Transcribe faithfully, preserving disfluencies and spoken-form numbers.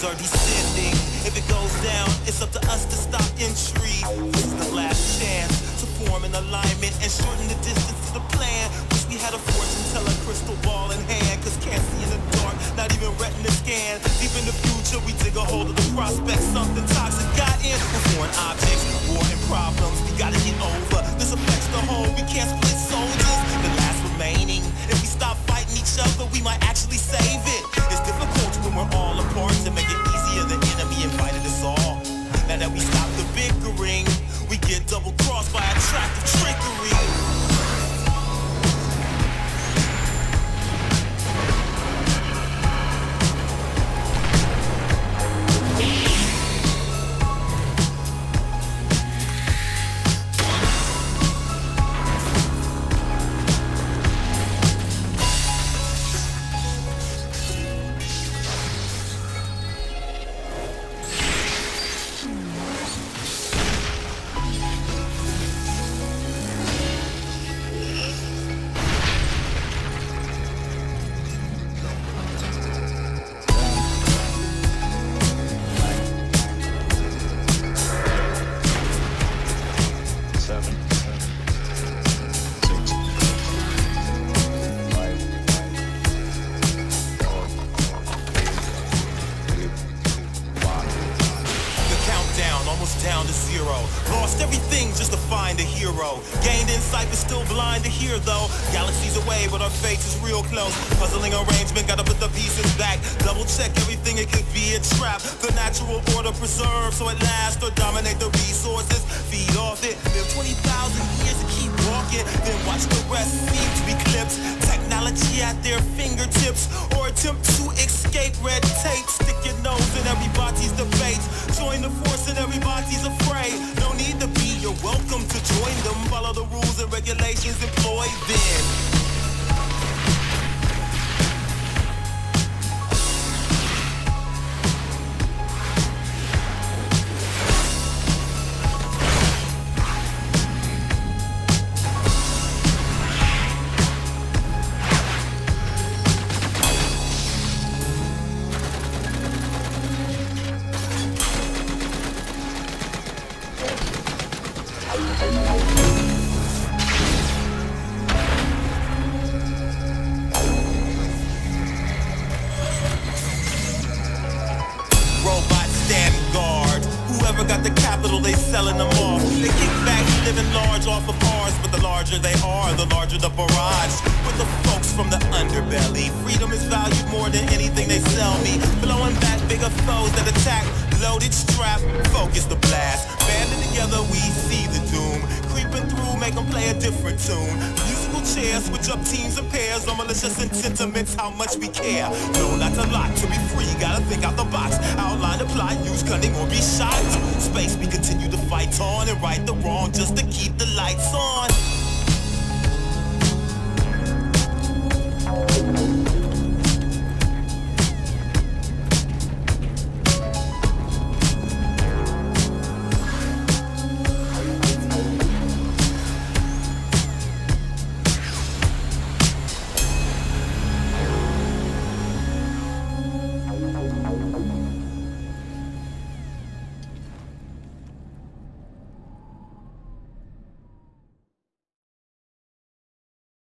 are descending. If it goes down, it's up to us to stop entry. This is the last chance to form an alignment and shorten the distance to the plan. Wish we had a fortune teller crystal ball in hand, cause can't see in the dark, not even retina scan. Deep in the future, we dig a hold of the prospect. Something toxic got in with foreign objects, war and problems we gotta get over. This affects the whole, we can't split soldiers. The last remaining, if we stop fighting each other, we might actually save it. It's difficult when we're all apart to make it easier. The enemy invited us all. Now that we stop the bickering, we get double crossed by attractive trickery. Down to zero. Lost everything just to find a hero. Gained insight but still blind to hear though. Galaxies away but our fate is real close. Puzzling arrangement, gotta put the pieces back. Double check everything, it could be a trap. The natural order preserved so it lasts or dominate the resources. Feed off it, live twenty thousand years and keep walking. Then watch the rest seem to eclipse. Technology at their fingertips or attempt to escape red tape. Stick your nose in everybody's debate. Join the force and everybody's afraid. No need to be, you're welcome to join them. Follow the rules and regulations employed then. Got the capital, they selling them off. They kick back, living large off of ours, but the larger they are, the larger the barrage. With the folks from the underbelly, freedom is valued more than anything they sell me. Blowing back bigger foes that attack, loaded strap, focus the blast. Banding together, we see the doom. Creeping through, make them play a different tune. Musical chairs, switch up teams and pairs. On malicious and sentiments, how much we care. No, not a lot, to be free, gotta think out the box. Outline the plot, use cunning or be shot. Space we continue to fight on and right the wrong just to keep the lights on.